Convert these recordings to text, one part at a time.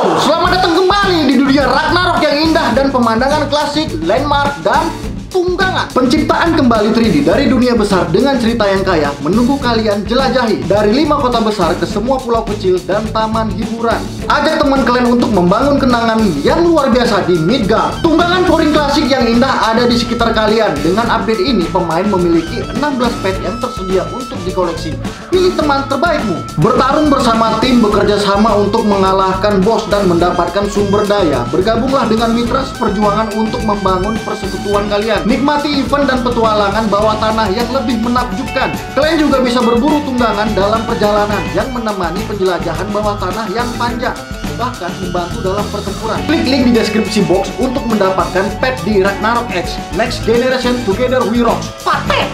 Halo, selamat datang kembali di dunia Ragnarok yang indah dan pemandangan klasik, landmark, dan tunggangan. Penciptaan kembali 3D dari dunia besar dengan cerita yang kaya menunggu kalian jelajahi dari 5 kota besar ke semua pulau kecil dan taman hiburan. Ajak teman kalian untuk membangun kenangan yang luar biasa di Midgard. Tunggangan touring klasik yang indah ada di sekitar kalian. Dengan update ini, pemain memiliki 16 pet yang tersedia untuk dikoleksi. Pilih teman terbaikmu. Bertarung bersama tim, bekerja sama untuk mengalahkan bos dan mendapatkan sumber daya. Bergabunglah dengan mitra seperjuangan untuk membangun persekutuan kalian. Nikmati event dan petualangan bawah tanah yang lebih menakjubkan. Kalian juga bisa berburu tunggangan dalam perjalanan yang menemani penjelajahan bawah tanah yang panjang, bahkan membantu dalam pertempuran. Klik link di deskripsi box untuk mendapatkan pet di Ragnarok X. Next Generation Together We Rock. Patek!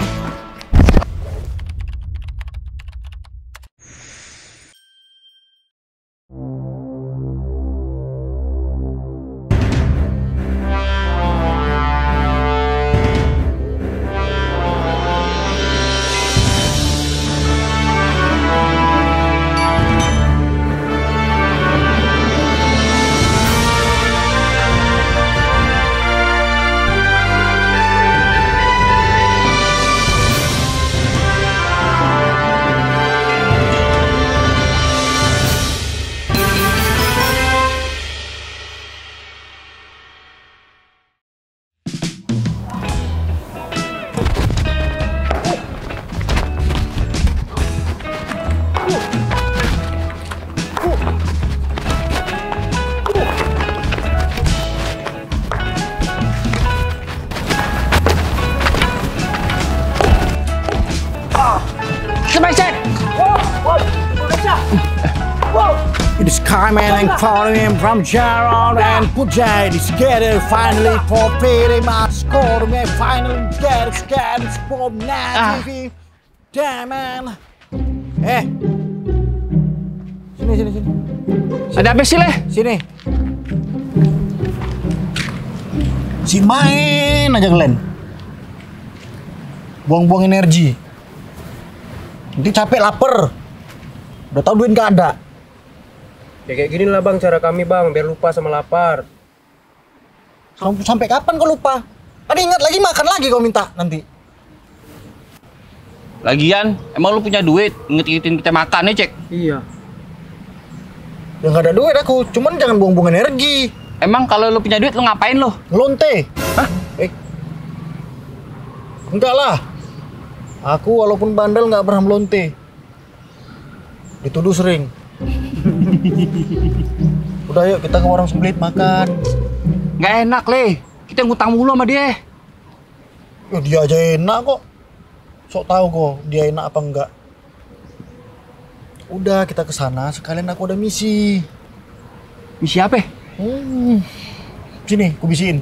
The Skyman and Colin from Gerald and Pujay together finally for pretty much score me finally get scared for TV. Damn man. Sini. Ada apa sih, Leh? Sini. Si main aja kalian. Buang-buang energi. Nanti capek lapar. Udah tau duit gak ada. Ya kayak gini lah bang cara kami bang, biar lupa sama lapar. Sampai kapan kau lupa? Tadi ingat lagi makan lagi kau minta nanti. Lagian, emang lu punya duit ngingetin kita makan ya, Cek? Iya. Ya nggak ada duit aku, cuman jangan buang-buang energi. Emang kalau lu punya duit lu ngapain lu? Lonte. Hah? Enggak lah. Aku walaupun bandel nggak pernah melonte. Dituduh sering. Udah yuk kita ke warung sebelit makan. Nggak enak, Leh. Kita ngutang mulu sama dia. Ya dia aja enak kok. Sok tahu kok dia enak apa enggak. Udah kita ke sana sekalian aku ada misi. Misi apa? Sini, aku bisiin.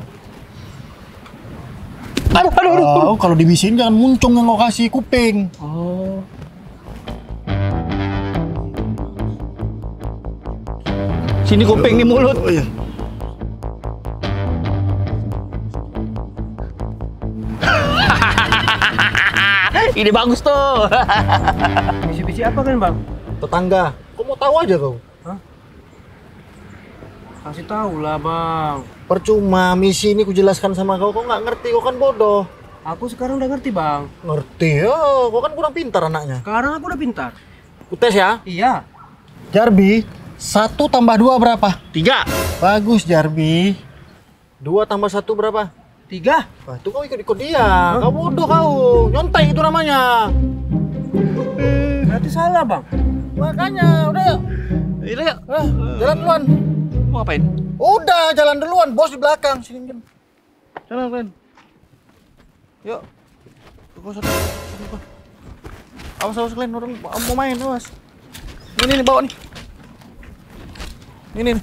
Aduh. Kalau dibisiin jangan muncung yang lokasi kuping. Oh. Sini kuping nih mulut. Oh iya. Ini bagus tuh. Misi-misi apa kan bang? Tetangga. Kok mau tahu aja kau? Hah? Kasih tahu lah bang. Percuma misi ini kujelaskan sama kau nggak ngerti, kau kan bodoh. Aku sekarang udah ngerti bang. Ngerti ya, kau kan kurang pintar anaknya. Sekarang aku udah pintar. Tes ya. Iya. Jarbi, 1 tambah 2 berapa? 3. Bagus Jarbi. 2 tambah 1 berapa? 3. Wah, itu kau ikut dia. Kau bodoh kau. Nyontek itu namanya. Berarti salah bang. Makanya, udah yuk. Ini yuk. Jalan duluan. Mau ngapain? Udah, jalan duluan. Bos di belakang. Sini, Jen. Jalan, kalian. Yuk. Awas kalian, orang mau main, awas. Ini bawa nih. Ini nih.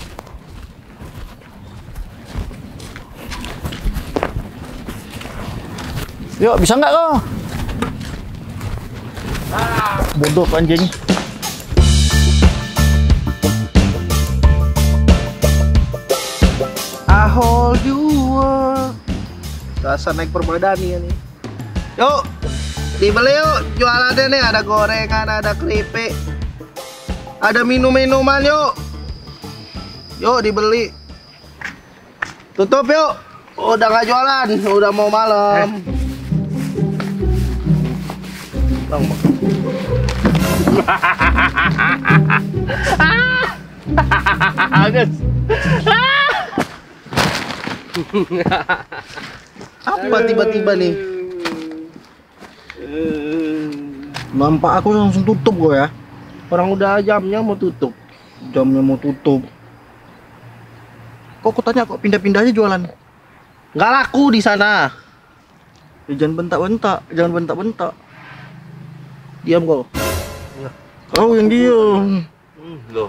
Yuk, bisa nggak kau? Bodoh anjing. I hold you up. Rasa naik permadani ya nih. Yuk, dibeli yuk. Jualannya nih ada gorengan, ada keripik, ada minum-minuman yuk. Yuk dibeli. Tutup yuk. Udah nggak jualan, udah mau malam. Bang. Bagus. Apa tiba-tiba nih? Nampak aku langsung tutup gue ya. Orang udah jamnya mau tutup. Jamnya mau tutup. Kok aku tanya kok pindah-pindah aja jualan? Nggak laku di sana. Ya, jangan bentak-bentak, jangan bentak-bentak. Diam kau. Kau yang diam. Loh.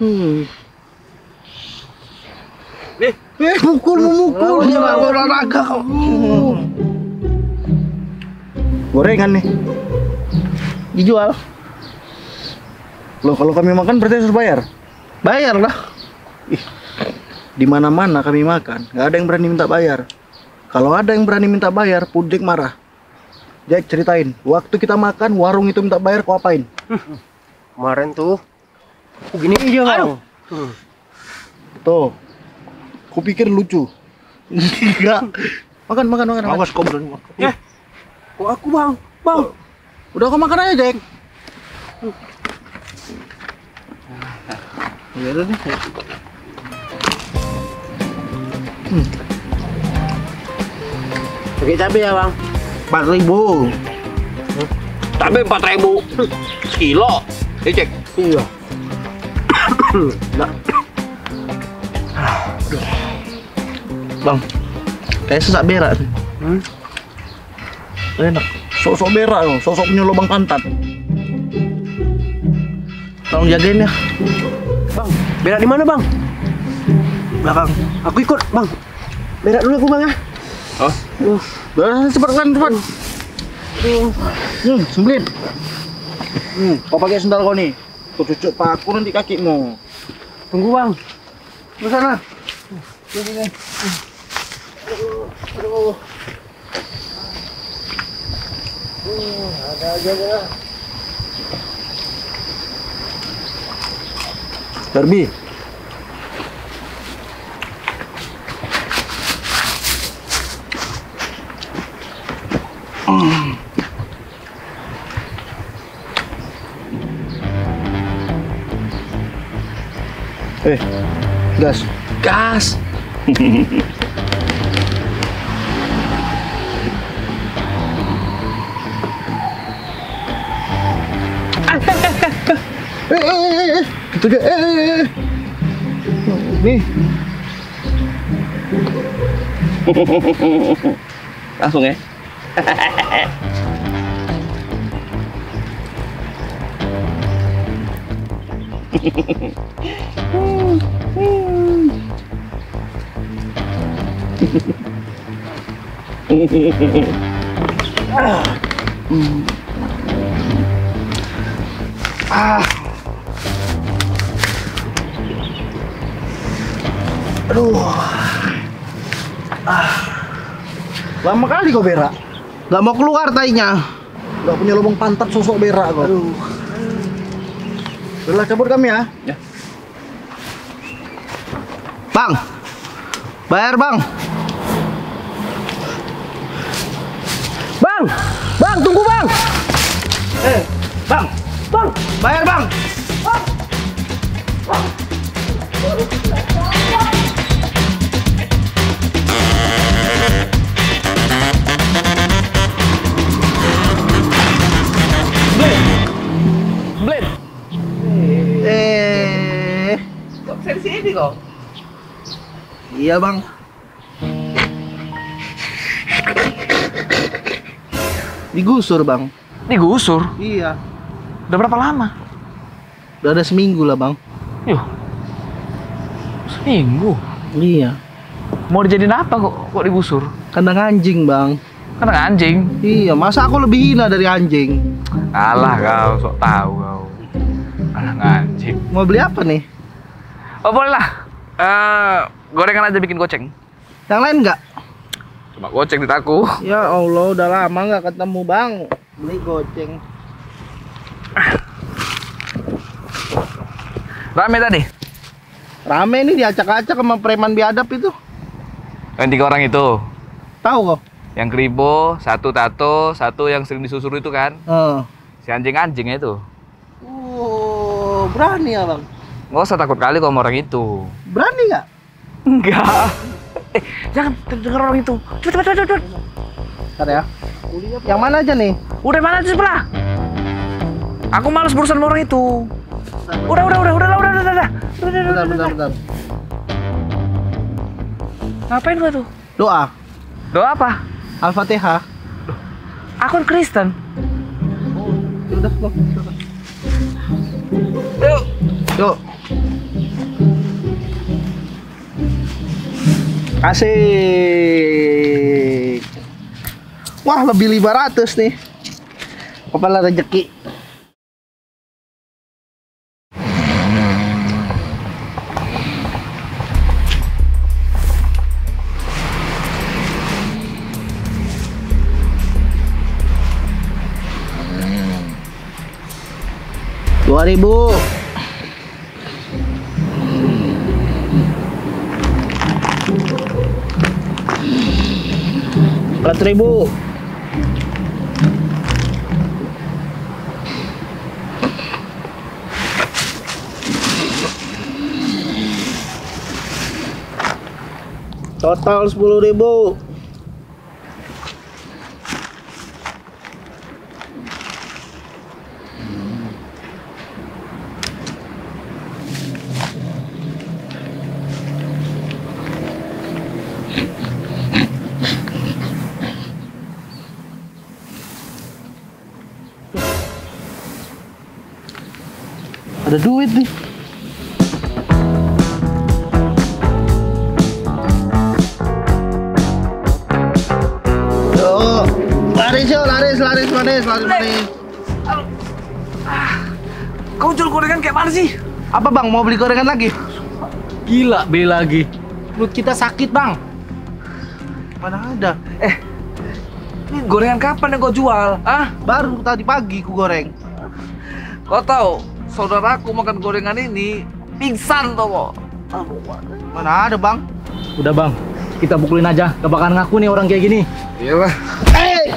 Mukul, memukul. Dia mau olahraga kau. Gorengan nih. Dijual. Loh, kalau kami makan berarti harus bayar. Bayar lah. Di mana-mana kami makan, nggak ada yang berani minta bayar. Kalau ada yang berani minta bayar, Pudek marah. Jack, ceritain, waktu kita makan, warung itu minta bayar, kau apain? Kemarin tuh, gini aja bang. Tuh, kupikir lucu. Enggak. Makan. Awas kau berani makan. Kok aku bang? Bang. Udah kau makan aja, Jack. Ya udah deh. Pakai cabai ya bang? 4.000. Cabai 4.000 sekilo. Cek. Iya. Bang, kayak sesak berak. Enak. Sok-sok berak loh, sok-sok punya lubang pantat. Tolong jagain ya. Bang, berak di mana bang? Belakang. Aku ikut bang. Berak dulu aku bang ya. Oh. Udah, cepat. Sembelin. Kau pakai sendal kau nih. Kau cucuk paku nanti kakimu. Tunggu bang. Ke sana. Ada aja ya. Darby. Gas. Gas. Gitu deh. Nih. Langsung ya. Lama kali kau berak. Gak mau keluar tainya. Gak punya lubang pantat, sosok berak kau. Udah cabut kami ya. Ya. Bang, bayar bang. Bang, tunggu bang. Bang, bayar bang. Blade. Kok bisa di sini kok? Iya bang. Digusur bang. Digusur. Iya. Udah berapa lama? Udah ada seminggu lah bang. Yuh. Seminggu. Iya. Mau dijadiin apa kok digusur? Kandang anjing bang. Karena anjing. Iya. Masa aku lebih hina dari anjing? Alah kau, sok tahu kau. Alah anjing. Mau beli apa nih? Oh boleh lah. Gorengan aja bikin goceng. Yang lain nggak? Cuma goceng di taku. Ya Allah, udah lama nggak ketemu bang. Beli goceng. Rame tadi? Rame nih diacak-acak sama preman biadab itu. Yang 3 orang itu. Tahu kok? Yang keribo, 1 tato, 1 yang sering disusur itu kan. Si anjing-anjingnya itu. Oh, berani ya bang? Nggak usah takut kali kalau sama orang itu. Berani nggak? Enggak. Jangan denger orang itu. Cepet. Ntar ya. Yang mana aja nih? Udah mana aja sebelah. Aku malas berurusan sama orang itu. Udah. Bentar. Ngapain gua tuh? Doa. Doa apa? Al-Fatihah. Aku kan Kristen. Udah, bang. Yuk. Asik. Wah, lebih 500 nih. Kepala rezeki. Rp2.000. Rp4.000. Total 10.000. Ada duit nih. Yo, laris manis. Kau jual gorengan kayak mana sih? Apa bang, mau beli gorengan lagi? Gila, beli lagi. Perut kita sakit, Bang. Mana ada? Ini gorengan kapan yang kau jual? Ah? Baru tadi pagi ku goreng. Kau tahu, saudaraku makan gorengan ini pingsan toh. Mana ada bang? Udah, Bang. Kita pukulin aja. Gak bakalan ngaku nih orang kayak gini. Iyalah. Hei!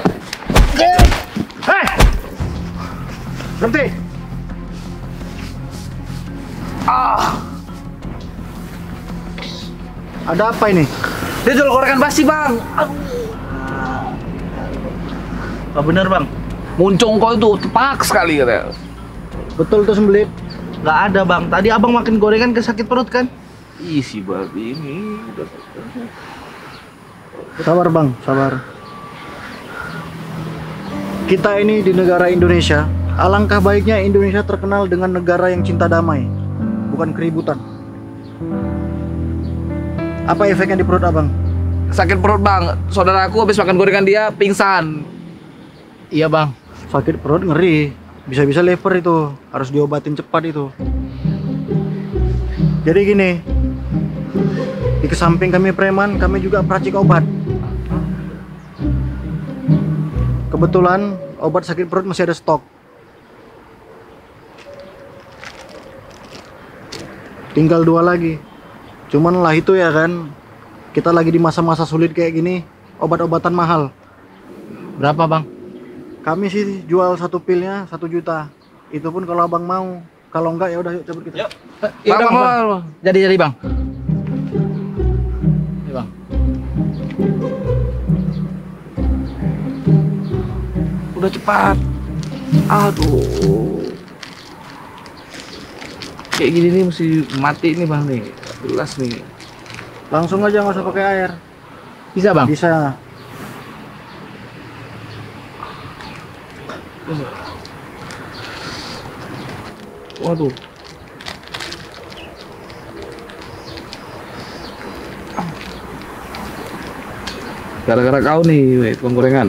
Berhenti. Ada apa ini? Dia jual gorengan basi, Bang. Oh, bener bang? Muncung kau itu tepak sekali katanya. Betul tuh sembelit. Gak ada bang. Tadi abang makan gorengan kesakit perut kan? Ih, si babi ini. Sabar, Bang. Sabar. Kita ini di negara Indonesia. Alangkah baiknya Indonesia terkenal dengan negara yang cinta damai, bukan keributan. Apa efeknya di perut abang? Sakit perut, Bang. Saudaraku habis makan gorengan dia pingsan. Iya, Bang. Sakit perut ngeri. Bisa-bisa lever itu. Harus diobatin cepat itu. Jadi gini. Di kesamping kami preman, kami juga peracik obat. Kebetulan obat sakit perut masih ada stok. Tinggal 2 lagi. Cuman lah itu ya kan, kita lagi di masa-masa sulit kayak gini, obat-obatan mahal. Berapa bang? Kami sih jual 1 pilnya 1 juta. Itu pun kalau abang mau. Kalau enggak ya udah yuk cabut kita. Yuk. Ya Bang, bang, bang. bang. Jadi bang. Ini bang. Udah cepat. Aduh. Kayak gini nih mesti mati nih, Bang nih. Jelas nih. Langsung aja nggak usah pakai air. Bisa bang? Bisa. Waduh. Gara-gara kau nih, tukang gorengan.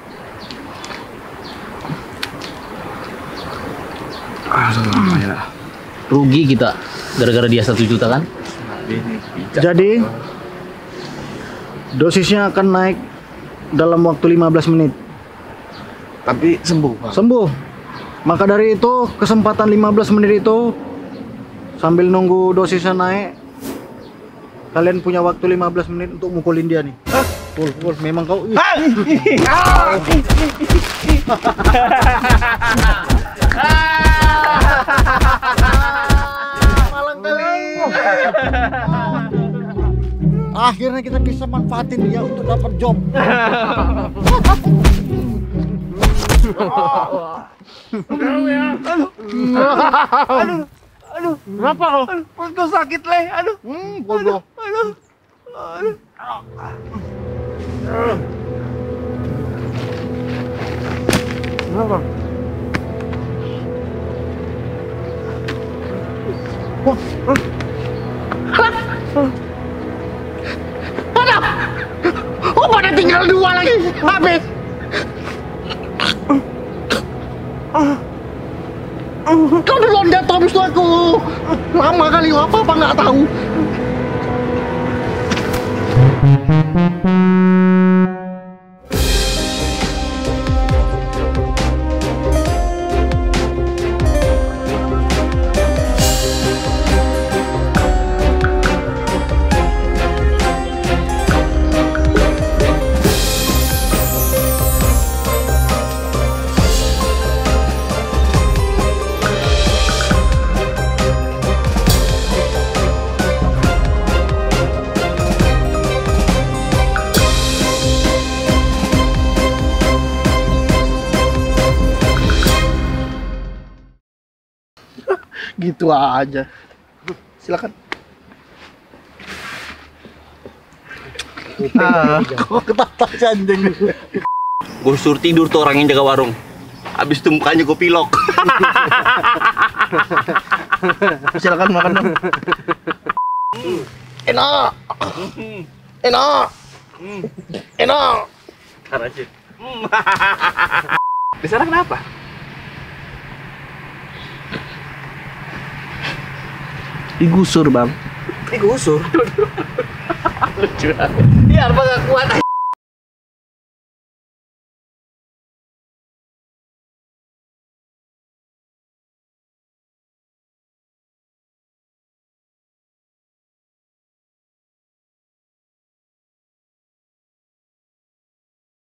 Aduh, Rugi kita gara-gara dia 1 juta kan? Jadi dosisnya akan naik dalam waktu 15 menit. tapi sembuh, Bang. Sembuh. Maka dari itu kesempatan 15 menit itu sambil nunggu dosisnya naik, Kalian punya waktu 15 menit untuk mukulin dia nih. Pul, memang kau. Malang kali. Akhirnya kita bisa manfaatin dia untuk dapat job. Aduh, kenapa lo? Perutku sakit leh, aduh. Bodoh. Aduh. Kenapa? Oh, pada tinggal 2 lagi. Habis. Kau duluan jatuh habis itu aku. Lama kali apa nggak tahu. Gitu aja. Silakan. Kok ketawa si anjing. Gue suruh tidur tuh orang yang jaga warung. Habis itu mukanya gue pilok. Silakan makan dong. Enak. Enak. Enak. Karajin. Di sana kenapa? Digusur, Bang. Digusur. Lucu. Biar gak kuat.